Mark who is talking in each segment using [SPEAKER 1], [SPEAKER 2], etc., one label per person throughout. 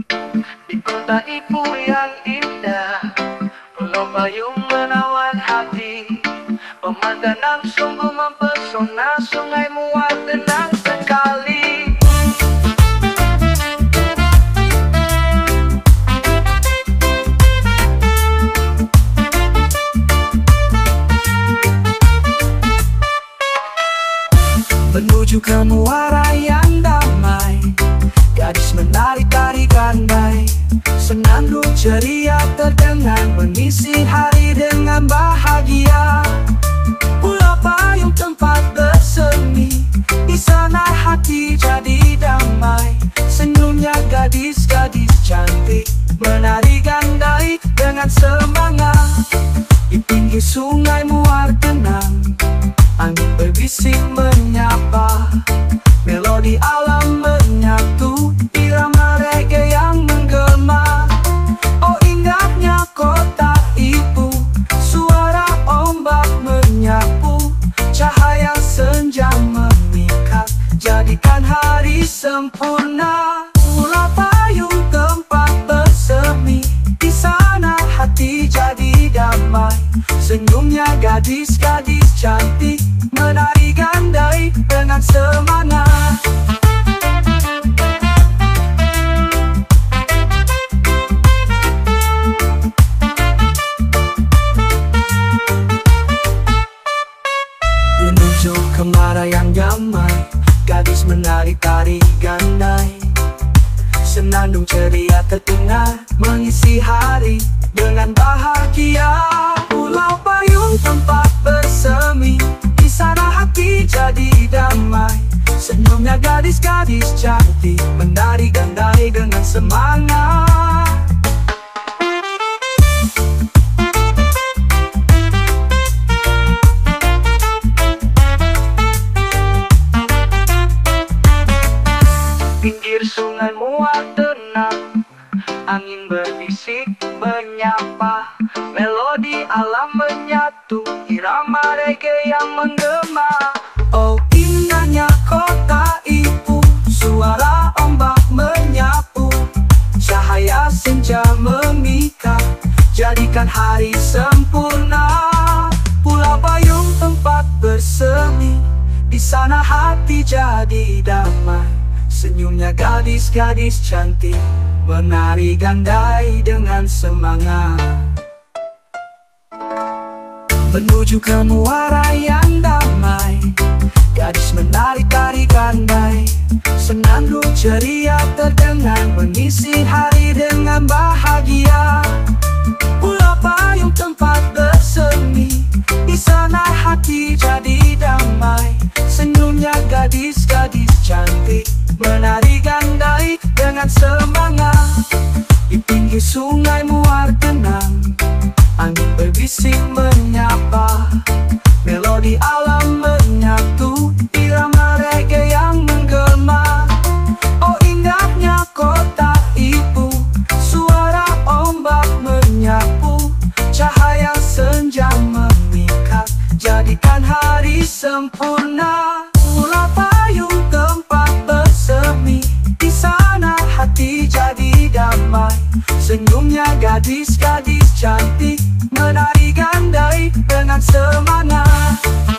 [SPEAKER 1] Di kota ibu yang indah, pulau payung menawan hati. Pemandangan sungguh mempesona, sungai muat tenang sekali. Menuju ke muara yang damai, gadis menari tari gandai. Senandung ceria terdengar mengisi hari dengan bahagia. Pulau Payung tempat bersemi, di sana hati jadi damai. Senyumnya gadis-gadis cantik menari gandai dengan semangat. Di pinggir sungai muar tenang, angin berbisik menyapa. Melodi alam menyatu, irama reggae yang menggema. Oh indahnya kota ibu, suara ombak menyapu. Cahaya senja memikat, jadikan hari sempurna. Pulau Payung tempat bersemi, di sana hati jadi damai. Senyumnya gadis-gadis cantik menari gandai dengan semangat. Menuju ke muara yang damai, gadis menari tari gandai. Senandung ceria terdengar mengisi hari dengan bahagia. Pulau Payung tempat bersemi, di sana hati jadi damai. Senyumnya gadis-gadis cantik menari gandai dengan semangat. Pinggir sungai muat tenang, angin berbisik menyapa. Melodi alam menyatu, irama reggae yang menggema. Oh indahnya kota ibu, suara ombak menyapu. Cahaya senja memikat, jadikan hari sempurna. Pulau Payung tempat bersemi, di sana hati jadi damai. Senyumnya gadis-gadis cantik menari gandai dengan semangat. Menuju ke muara yang damai, gadis menari tari gandai. Senandung ceria terdengar mengisi hari dengan bahagia. Pulau Payung tempat bersemi, di sana hati jadi damai. Senyumnya gadis-gadis cantik menari gandai dengan semangat. Di pinggir sungai muar tenang, angin berbisik menyapa. Melodi alam menyatu, irama reggae yang menggema. Oh indahnya kota ibu, suara ombak menyapu. Cahaya senja memikat, jadikan hari sempurna. Pulau Payung tempat bersemi, di sana hati jadi damai. Senyumnya gadis-gadis cantik menari gandai dengan semangat.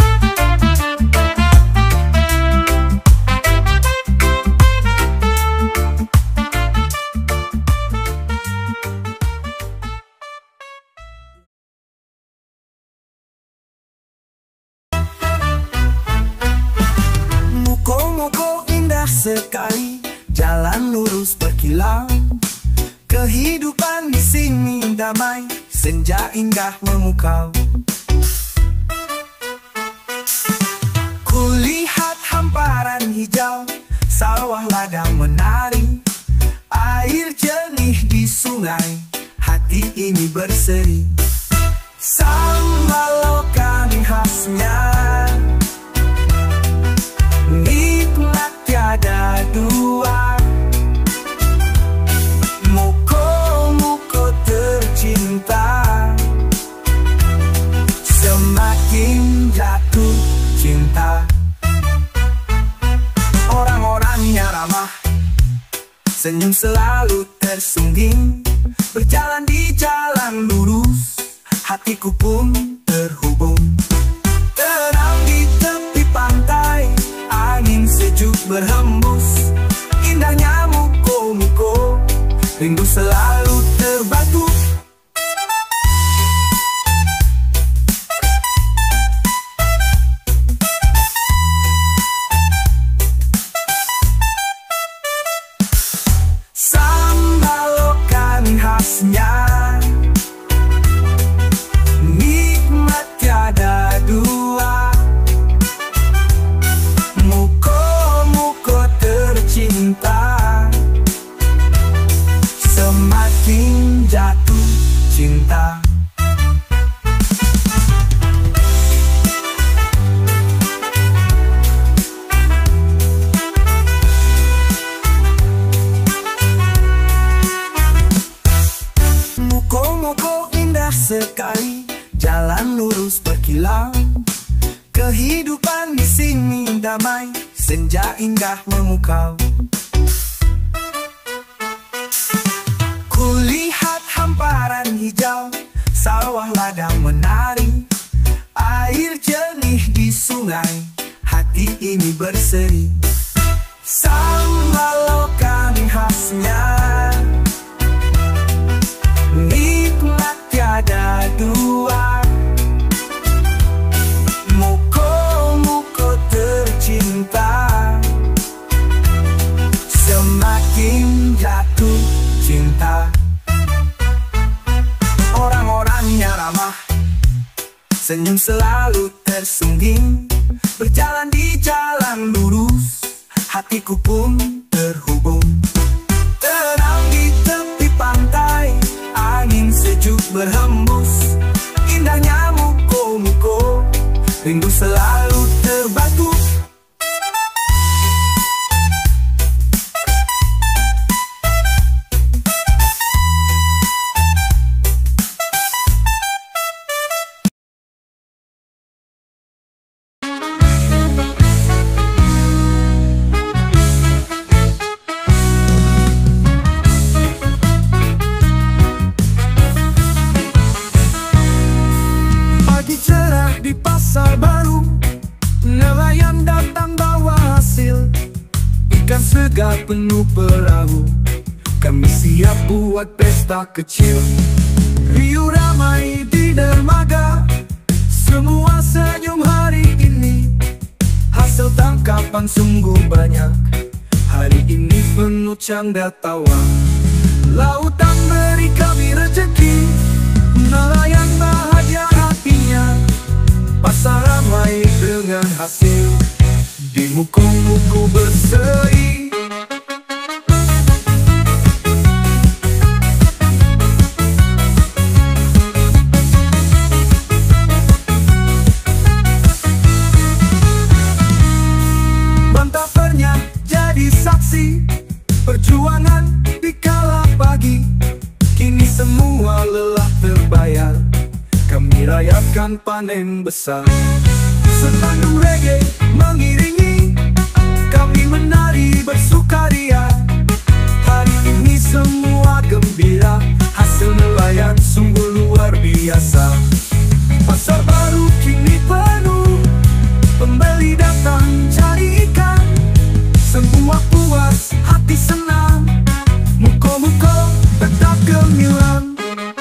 [SPEAKER 2] Muko-muko indah sekali, jalan lurus berkilau. Kehidupan di sini damai, senja indah memukau. Kulihat hamparan hijau, sawah ladang menari. Air jernih di sungai, hati ini berseri. Sambal lokani khasnya, nikmat tiada dua. Muko-muko tercinta, semakin jatuh cinta. Orang-orangnya ramah, senyum selalu tersungging. Berjalan di jalan lurus, hatiku pun terhubung. Tenang di tepi pantai, angin sejuk berhembus. Indahnya muko-muko, rindu selalu terbatu. Sambal lokan khasnya, nikmat tiada dua. Muko-muko tercinta, semakin jatuh cinta. Muko-muko indah sekali, jalan lurus berkilau. Kehidupan di sini damai, senja indah memukau. Kulihat hamparan hijau, sawah ladang menari. Air jernih di sungai, hati ini berseri. Sambal lokan khasnya, nikmat tiada dua. Muko-muko tercinta, semakin jatuh cinta. Orang-orangnya ramah, senyum selalu tersungging. Berjalan di jalan lurus, hatiku pun terhubung. Tenang di tepi pantai, angin sejuk berhembus. Indahnya muko-muko, rindu selalu terbatu. Di pasar baru, nelayan datang bawa hasil. Ikan segar penuh perahu, kami siap buat pesta kecil. Riuh ramai di dermaga, semua senyum hari ini. Hasil tangkapan sungguh banyak, hari ini penuh canda tawa. Lautan beri kami rezeki, nelayan bahagia hatinya. Pasar ramai dengan hasil, di muko-muko berseri. Bantah pernah jadi saksi perjuangan di kala pagi. Kini semua lelah terbayar, kami rayakan panen besar. Senandung reggae mengiringi, kami menari bersukaria. Hari ini semua gembira, hasil nelayan sungguh luar biasa. Pasar baru kini penuh, pembeli datang cari ikan. Semua puas, hati senang, muko-muko tetap gemilang.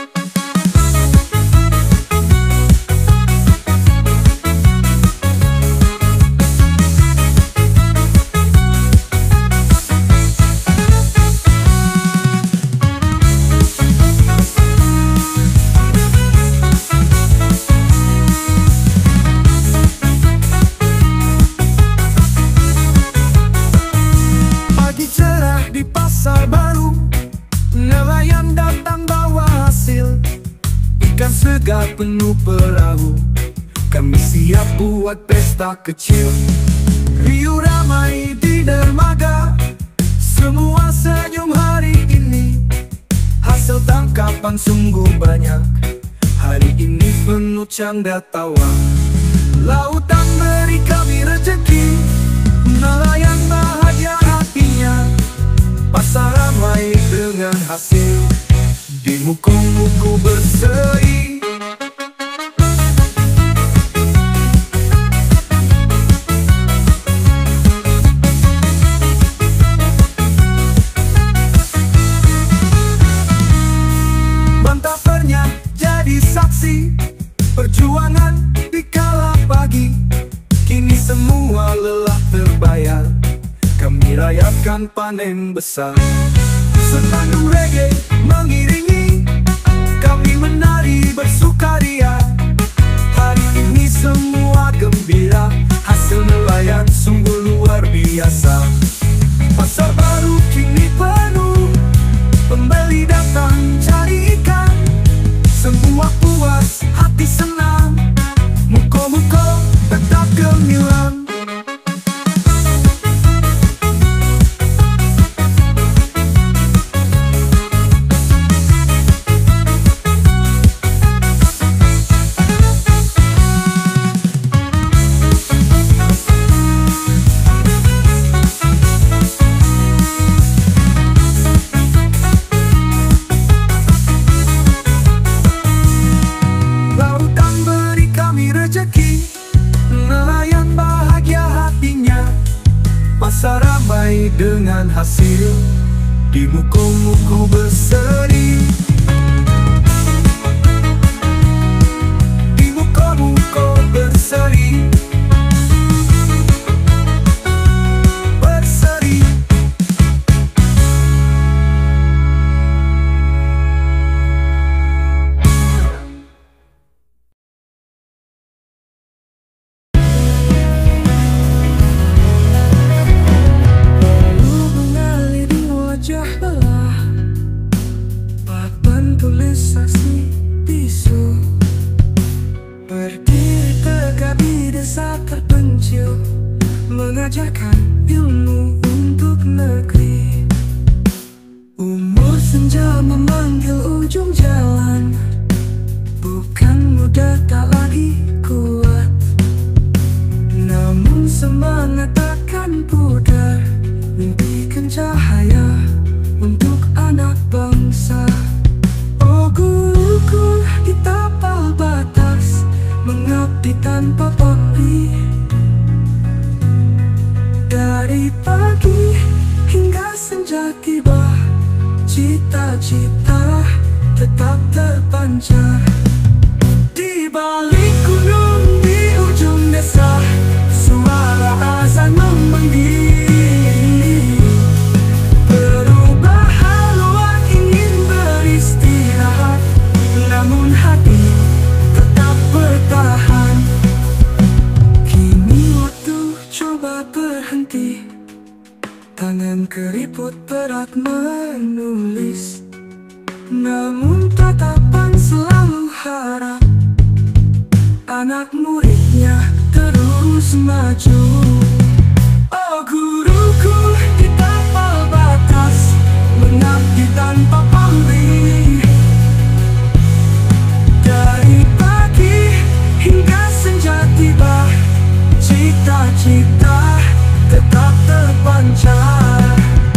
[SPEAKER 2] Di pasar baru, nelayan datang bawa hasil. Ikan segar penuh perahu, kami siap buat pesta kecil. Riuh ramai di dermaga, semua senyum hari ini. Hasil tangkapan sungguh banyak, hari ini penuh canda tawa. Lautan beri kami rezeki, nelayan bahagia hatinya. Pasar Masa ramai dengan hasil di muka-muka berseri. Bantah pernah jadi saksi perjuangan di kala pagi. Kini semua lelah terbayar, kami rayakan panen besar. Senandung reggae mengiringi kami menari bersukaria. Hari ini semua gembira, hasil nelayan sungguh luar biasa. Pasar baru kini penuh, pembeli datang cari ikan. Semua puas, hati senang, muka-muka tetap gemilang. Masa ramai dengan hasil di muka-muka berseri. Di muka-muka berseri. Berseri. Berdiri tegak di desa terpencil, mengajarkan ilmu untuk negeri. Umur senja memanggil ujung jalan, bukan muda tak lagi kuat, namun semangat takkan pudar, mimpikan cahaya untuk anak bangsa. Oh guruku di tapal batas, mengabdi tanpa pamrih. Dari pagi hingga senja tiba, cita-cita tetap terpancar. Di balik gunung di ujung desa, suara azan memanggil. Perubahan luar ingin beristirahat, namun hati tetap bertahan. Kini waktu coba berhenti, tangan keriput berat menulis, namun tatapan selalu harap anak muridnya terus maju. Oh guruku di tapal batas, mengabdi tanpa pamrih. Dari pagi hingga senja tiba, cita-cita tetap terpancar.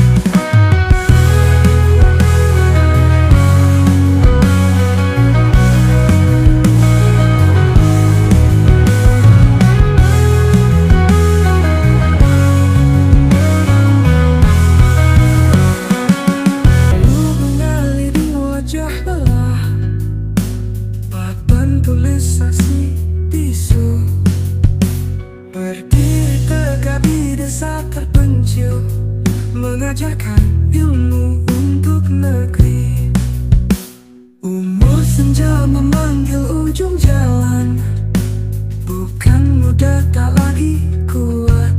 [SPEAKER 2] Berdiri tegak di desa terpencil, mengajarkan ilmu untuk negeri. Umur senja memanggil ujung jalan, bukan muda tak lagi kuat,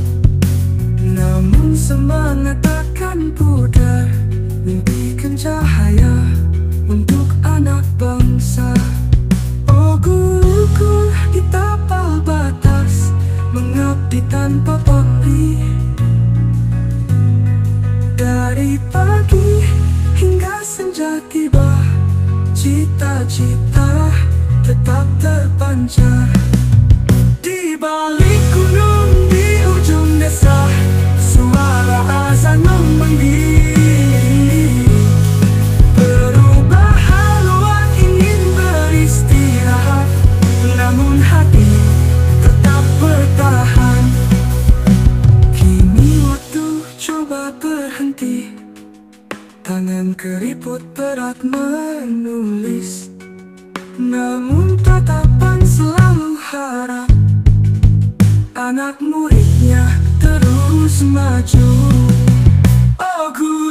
[SPEAKER 2] namun semangat takkan pudar, mimpikan cahaya untuk anak bangsa. Oh guruku di tapal batas, mengabdi tanpa pamrih. Dari pagi hingga senja tiba, cita-cita tetap terpancar. Di balik gunung di ujung desa, suara azan memanggil.
[SPEAKER 1] Tangan keriput berat menulis, namun tatapan selalu harap anak muridnya terus maju. Oh guru